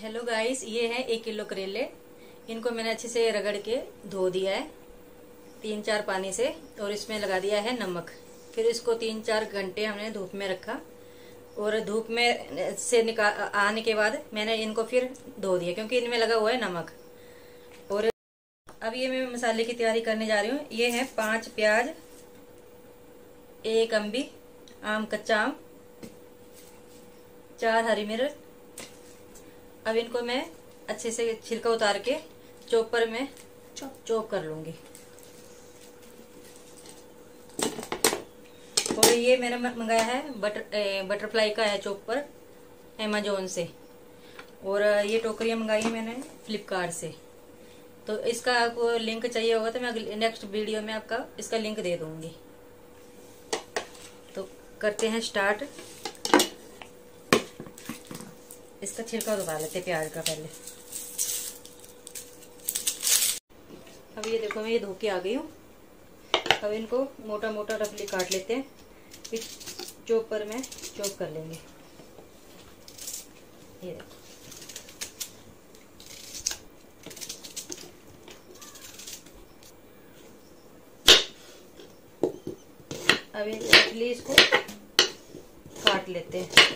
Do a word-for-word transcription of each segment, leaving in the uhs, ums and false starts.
Hello guys, ये है एक किलो करेले। इनको मैंने अच्छे से रगड़ के धो दिया है तीन चार पानी से, और इसमें लगा दिया है नमक। फिर इसको तीन चार घंटे हमने धूप में रखा, और धूप में से निकाल आने के बाद मैंने इनको फिर धो दिया क्योंकि इनमें लगा हुआ है नमक। और अब ये मैं मसाले की तैयारी करने जा रही हूँ। ये है पांच प्याज, एक अम्बी आम कच्चा आम, चार हरी मिर्च। अब इनको मैं अच्छे से छिलका उतार के चॉपर में चॉप कर लूंगी। और ये मैंने मंगाया है बटर बटरफ्लाई का है चॉपर अमेजोन से, और ये टोकरियां मंगाई है मैंने फ्लिपकार्ट से। तो इसका आपको लिंक चाहिए होगा तो मैं नेक्स्ट वीडियो में आपका इसका लिंक दे दूंगी। तो करते हैं स्टार्ट। इसका छिलका उतार लेते प्याज का पहले। अब ये देखो मैं ये धो के आ गई हूँ। अब इनको मोटा मोटा रफली काट लेते हैं, फिर चॉपर में चॉप कर लेंगे। ये देखो अब ये रफली इसको काट लेते हैं।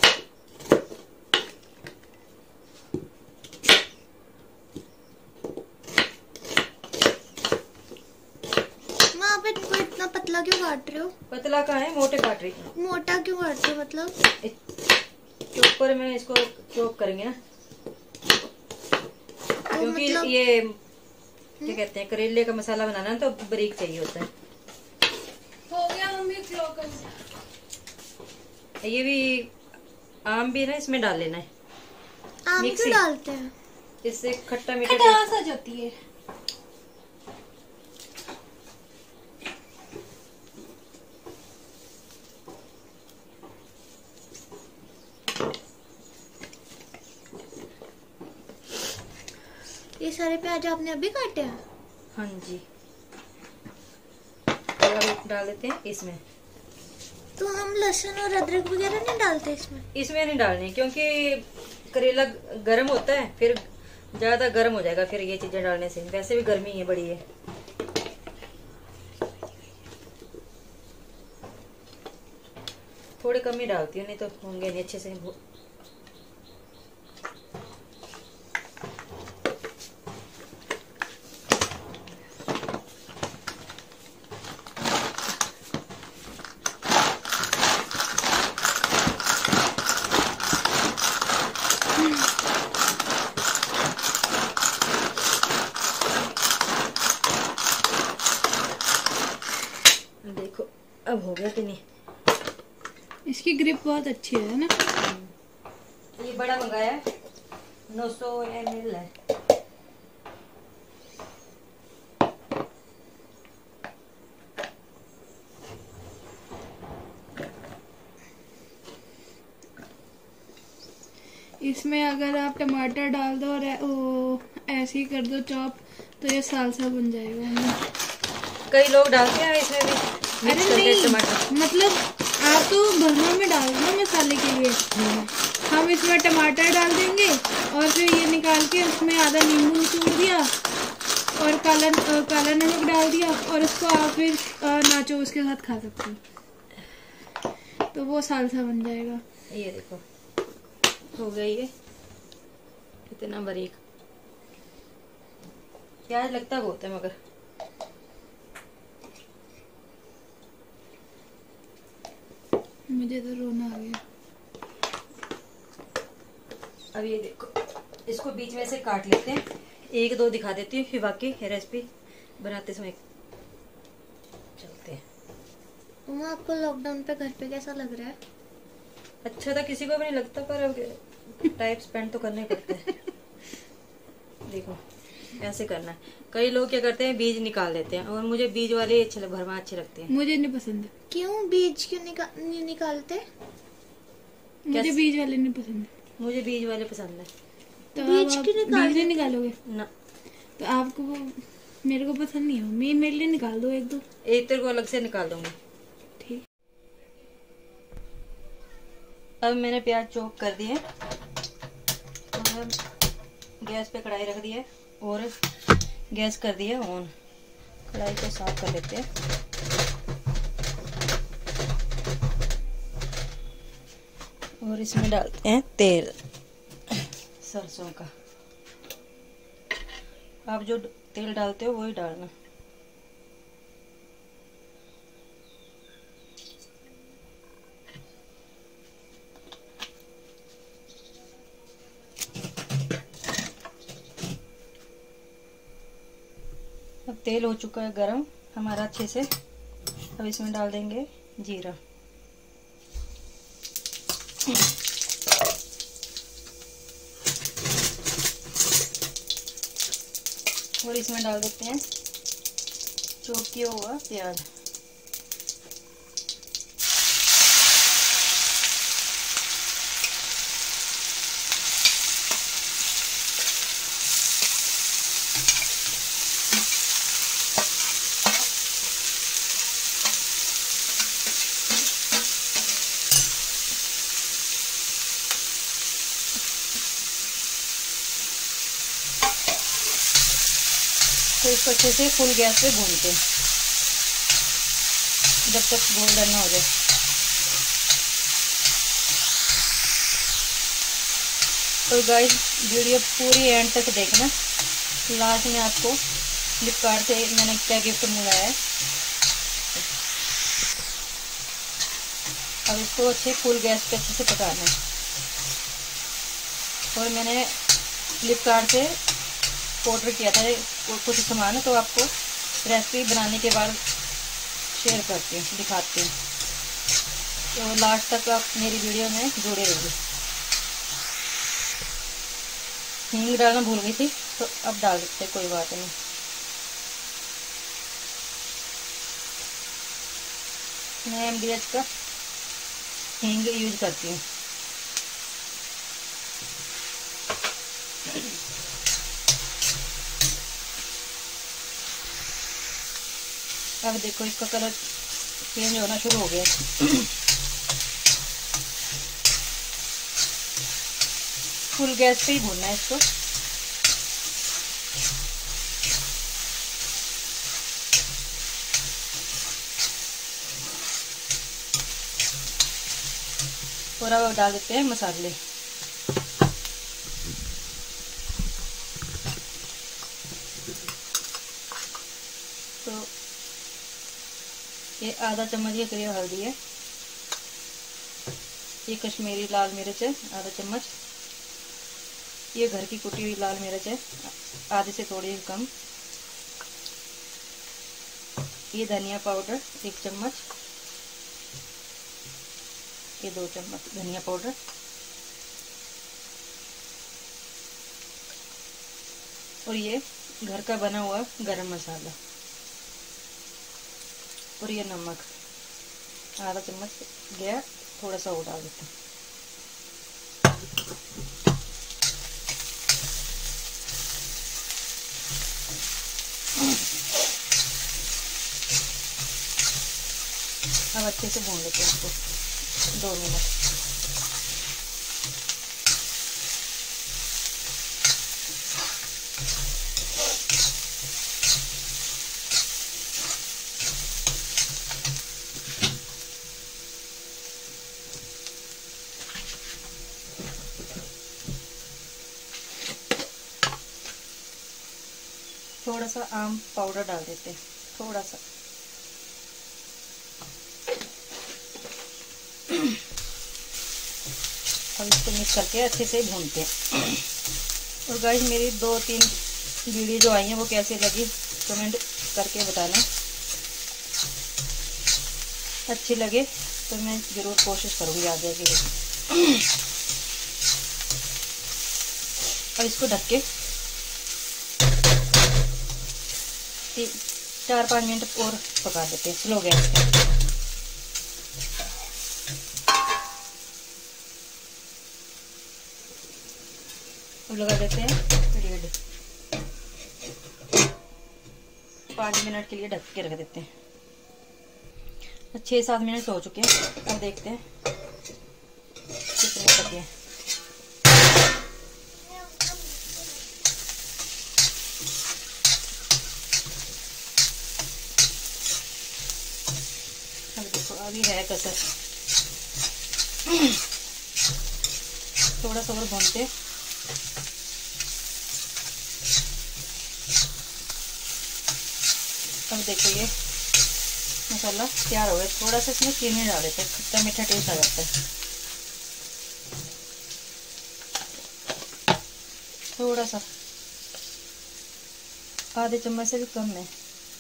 पतला क्यों काट रहे हो? पतला का है, मोटे काट रही हूँ। मोटा क्यों काट रहे हो? मतलब चॉपर में इसको चॉप करेंगे ना, तो क्योंकि मतलब... ये क्या कहते हैं करेले का मसाला बनाना है तो बारीक चाहिए होता है। हो गया मम्मी क्लॉक। ये भी आम भी ना इसमें डाल लेना है। आम क्यों डालते हैं? इससे खट्टा मीठा खटास आ जाती है। ये सारे प्याज आपने अभी काटे हैं? हाँ जी। अब डाल देते हैं इसमें। तो हम लहसुन और अदरक वगैरह नहीं डालते इसमें? इसमें नहीं डालनी क्योंकि करेला गर्म होता है, फिर ज्यादा गर्म हो जाएगा फिर ये चीजें डालने से। वैसे भी गर्मी है बड़ी है। थोड़ी कम ही डालती हूँ, नहीं तो होंगे नहीं अच्छे से। देखो अब हो गया कि नहीं। इसकी ग्रिप बहुत अच्छी है ना। ये बड़ा मंगाया है, नौ सौ एम एल है। इसमें अगर आप टमाटर डाल दो और ऐसे ही कर दो चॉप तो ये सालसा बन जाएगा। कई लोग डालते हैं इसमें भी मिक्स करके टमाटर। मतलब आप तो भरना में डाल दो मसाले के लिए। हम इसमें टमाटर डाल देंगे और फिर ये निकाल के उसमें आधा नींबू निचोड़ दिया और काला काला नमक डाल दिया, और उसको आप फिर नाचो उसके साथ खा सकते हो, तो वो सालसा बन जाएगा। ये देखो हो गई है इतना बारीक। प्याज लगता बहुत है मगर मुझे तो रोना आ गया। अब ये देखो इसको बीच में से काट लेते हैं। एक दो दिखा देती हूँ, फिर बाकी रेसिपी बनाते समय चलते हैं। मम्मा आपको लॉकडाउन पे घर पे कैसा लग रहा है? अच्छा था, किसी को भी नहीं लगता, पर अब टाइम स्पेंड तो करना ही पड़ता है। देखो ऐसे करना है। कई लोग क्या करते हैं बीज निकाल देते हैं, और मुझे बीज वाले अच्छे भरमा अच्छे लगते हैं। मुझे नहीं पसंद। क्यों बीज क्यों निका, नहीं निकालते? मुझे बीज वाले नहीं पसंद। मुझे बीज वाले पसंद है। तो बीज क्यों निकाल बीज नहीं निकालोगे ना? तो आपको मेरे को पसंद नहीं है। मैं मेरे लिए निकाल दो एक दो। एक तेरे को अलग से निकाल दूंगी। ठीक। अब मैंने प्याज चॉप कर दिए, तो अब गैस पे कढ़ाई रख दी है और गैस कर दी है ऑन। कढ़ाई को साफ कर लेते हैं। और इसमें डालते हैं तेल सरसों का। आप जो तेल डालते हो वही डालना। अब तेल हो चुका है गरम हमारा अच्छे से। अब इसमें डाल देंगे जीरा। और इसमें डाल देते हैं चॉप किया हुआ प्याज। तो इसको अच्छे से फुल गैस पे भूनते हैं जब तक गोल्डन ना हो जाए। तो गाइस वीडियो पूरी एंड तक देखना। लास्ट में आपको फ्लिपकार्ट से मैंने क्या गिफ्ट मंगाया है। अब इसको अच्छे फुल गैस पे अच्छे से पकाना है। और मैंने फ्लिपकार्ट से ऑर्डर किया था कुछ सामान, तो आपको रेसिपी बनाने के बाद शेयर करते हैं, दिखाते हैं। तो लास्ट तक आप मेरी वीडियो में जुड़े रहिए। हींग डालना भूल गई थी तो अब डाल देते हैं, कोई बात नहीं। मैं एम डी एच का हींग यूज करती हूँ। अब देखो इसका कलर चेंज होना शुरू हो गया। फुल गैस पे ही भूनना है इसको। और अब डाल देते हैं मसाले। तो ये आधा चम्मच के करीब हल्दी है। ये कश्मीरी लाल मिर्च है आधा चम्मच। ये घर की कुटी हुई लाल मिर्च है आधे से थोड़ी कम। ये धनिया पाउडर एक चम्मच। ये दो चम्मच धनिया पाउडर। और ये घर का बना हुआ गरम मसाला। और ये नमक आधा चम्मच गया, थोड़ा सा और डाल देते हैं। अब अच्छे से भून लेते हैं इसको दो मिनट। थोड़ा सा आम पाउडर डाल देते हैं, थोड़ा सा। अब इसको मिक्स करके अच्छे से भूनते हैं। और गाइस मेरी दो तीन वीडियो जो आई हैं वो कैसे लगी कमेंट करके बताना। अच्छी लगे तो मैं ज़रूर कोशिश करूँगी आगे की। अब इसको ढक के चार पाँच मिनट और पका देते हैं स्लो गैस पे। लगा देते हैं लीड। पाँच मिनट के लिए ढक के रख देते हैं। छः सात मिनट हो चुके हैं। अब देखते हैं कितने पके हैं। अभी है कसर, थोड़ा सा और भूनते। अब देखो ये मसाला तैयार हो गया। थोड़ा सा इसमें चीनी डाल देते हैं, खट्टा मीठा टेस्ट आ जाता है। थोड़ा सा, आधे चम्मच से भी कम है।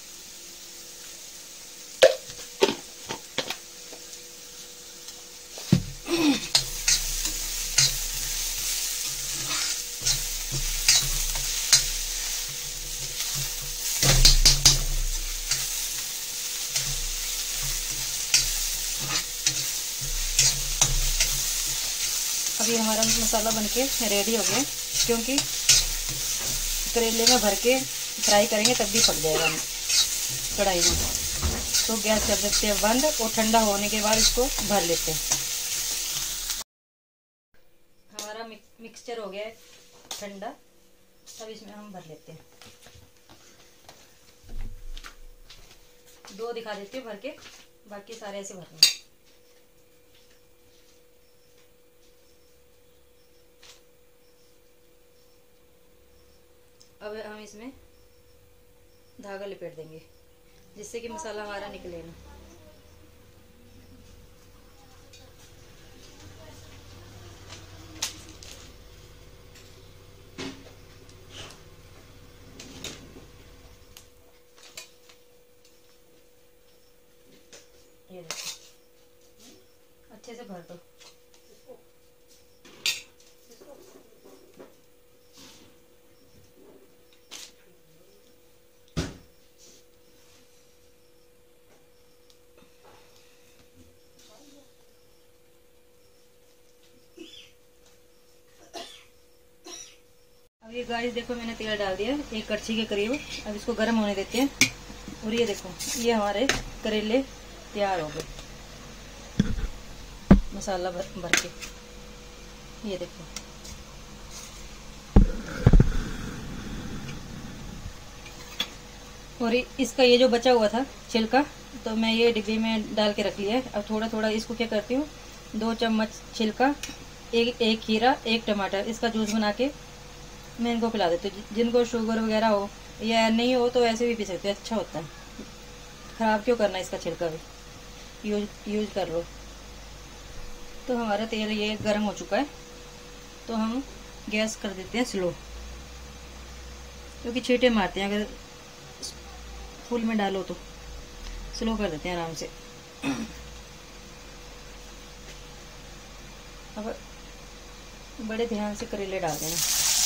अभी हमारा मसाला बनके रेडी हो गया, क्योंकि करेले में भर के फ्राई करेंगे तब भी पक जाएगा कढ़ाई में। तो गैस कर देते हैं बंद और ठंडा होने के बाद इसको भर लेते हैं। हमारा मिक्सचर हो गया है ठंडा, अब इसमें हम भर लेते हैं। दो दिखा देते हैं भर के, बाकी सारे ऐसे भर लेंगे। अब हम इसमें धागा लपेट देंगे, जिससे कि मसाला हमारा निकले ना। ये देखो, अच्छे से भर दो। अब ये गाइस देखो, मैंने तेल डाल दिया एक कड़छी के करीब। अब इसको गर्म होने देते हैं। और ये देखो, ये हमारे करेले तैयार हो गए मसाला भर, भर के। ये देखो, और इसका ये जो बचा हुआ था छिलका, तो मैं ये डिब्बे में डाल के रख लिया है। अब थोड़ा थोड़ा इसको क्या करती हूँ, दो चम्मच छिलका, एक एक खीरा, एक टमाटर, इसका जूस बना के मैं इनको पिला देती हूँ। जिनको शुगर वगैरह हो या नहीं हो तो ऐसे भी पी सकते हैं, अच्छा होता है। खराब क्यों करना, इसका छिलका भी यूज यूज कर लो। तो हमारा तेल ये गर्म हो चुका है, तो हम गैस कर देते हैं स्लो, क्योंकि छींटे मारते हैं अगर फुल में डालो तो। स्लो कर देते हैं आराम से। अब बड़े ध्यान से करेले डाल देना।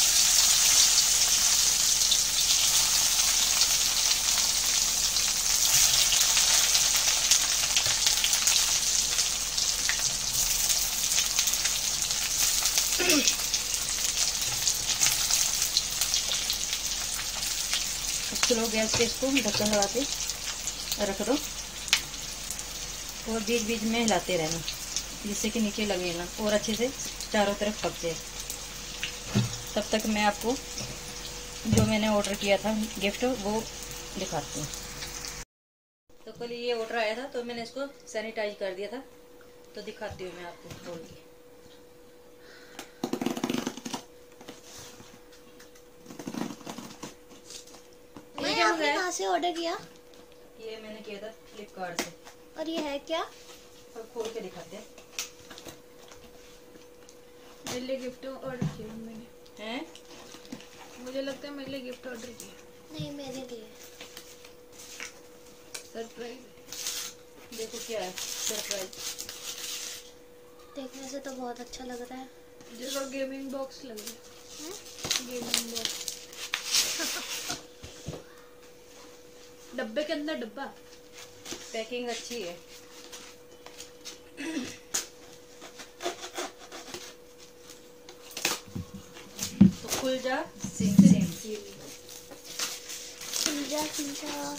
स्लो गैस पे इसको ढक्कन लगा के रख दो, और बीच बीच में हिलाते रहना, जिससे कि नीचे लगे ना और अच्छे से चारों तरफ पक जाए। तब तक मैं आपको जो मैंने ऑर्डर किया था गिफ्ट, वो दिखाती हूँ। तो कल ये ऑर्डर आया था, तो मैंने इसको सैनिटाइज कर दिया था, तो दिखाती हूँ मैं आपको खोल के। ये आपने कहाँ से ऑर्डर किया? ये मैंने किया था फ्लिपकार्ट से। और ये है क्या? अब खोल के दिखाते हैं। मेरे लिए गिफ्ट ऑर्डर किया मैंने। हैं? मुझे लगता है मेरे लिए गिफ्ट ऑर्डर किया। नहीं, मेरे लिए सरप्राइज। देखो क्या है सरप्राइज। देखने से तो बहुत अच्छा लग रहा है, जैसा गेमिंग बॉक्स लग रहा है। गेमिंग बॉक्स डब्बे के अंदर डब्बा। पैकिंग अच्छी है। तो खुल जा सिम सिम खुल जा खुल जा।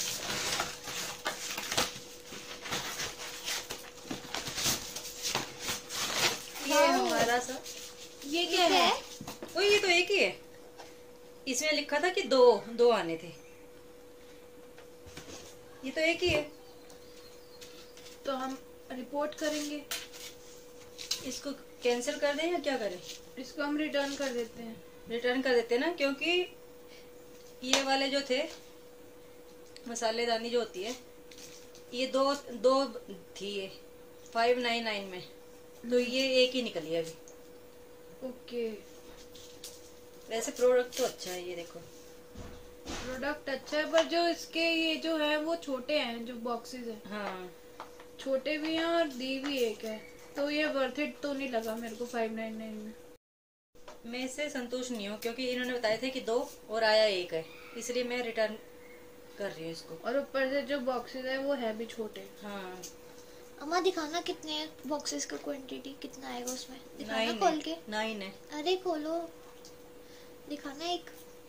ये हमारा सा। ये क्या है? ओ ये तो एक ही है। इसमें लिखा था कि दो दो आने थे, ये तो एक ही है। तो हम रिपोर्ट करेंगे। इसको कैंसिल कर दें या क्या करें? इसको हम रिटर्न कर देते हैं। रिटर्न कर देते हैं ना, क्योंकि ये वाले जो थे मसालेदानी जो होती है, ये दो दो थी, ये फाइव नाइन नाइन में, तो ये एक ही निकली है अभी। ओके। वैसे प्रोडक्ट तो अच्छा है, ये देखो प्रोडक्ट अच्छा है, पर जो इसके ये जो है वो छोटे हैं, जो बॉक्सेस हैं। हाँ छोटे भी हैं और दी भी एक है, तो ये वर्थ इट तो नहीं लगा मेरे को फाइव नाइन नाइन में। मैं इससे संतुष्ट नहीं हूँ, क्योंकि इन्होंने बताए थे कि दो और आया एक है, इसलिए मैं रिटर्न कर रही हूँ इसको। और ऊपर से जो बॉक्सेस है वो है भी छोटे। हाँ अम्मा दिखाना कितने बॉक्सेस का क्वांटिटी कितना आएगा उसमें, दिखाना नाइन खोल के। नाइन है। अरे खोलो, दिखाना एक।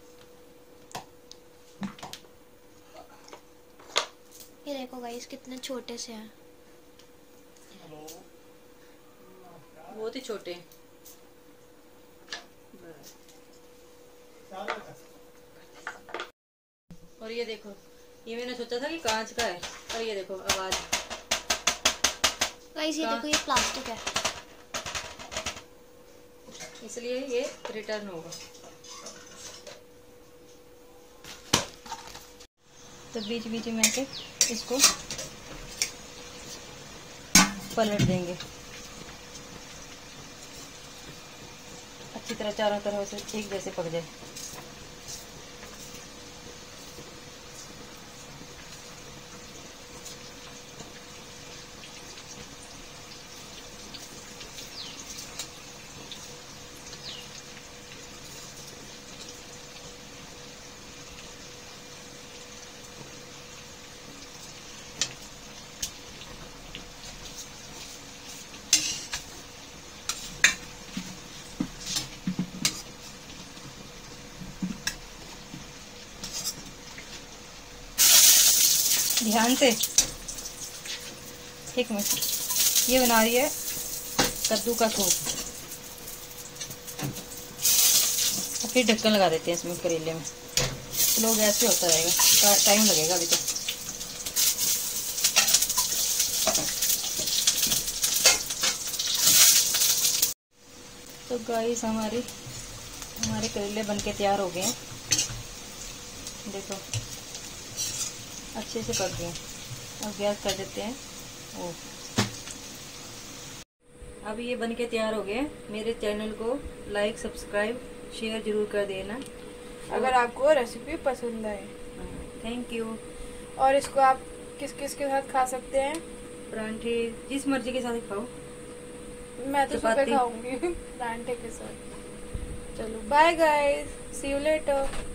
ये देखो गाइस कितने छोटे से हैं। बहुत ही छोटे। और ये देखो, ये मैंने सोचा था कि कांच का है, और ये देखो आवाज। गाइस ये देखो, ये प्लास्टिक है, इसलिए ये रिटर्न होगा। तो बीच बीच में से इसको पलट देंगे अच्छी तरह, चारों तरह से एक जैसे पक जाए। ध्यान से, एक मिनट, ये बना रही है कद्दू का सूप। फिर ढक्कन लगा देते हैं इसमें, करेले में। स्लो गैस पे होता रहेगा, टाइम लगेगा अभी तो। तो गाइस हमारी हमारे करेले बनके तैयार हो गए हैं, देखो अच्छे से पक गए। अब गैस कर देते हैं ओ। अब ये बन के तैयार हो गए। मेरे चैनल को लाइक सब्सक्राइब शेयर जरूर कर देना अगर आपको रेसिपी पसंद आए। Thank you. और इसको आप किस किस के साथ खा सकते हैं? परांठे, जिस मर्जी के साथ खाओ। मैं तो सुबह खाऊंगी परांठे के साथ। चलो bye guys, see you letter.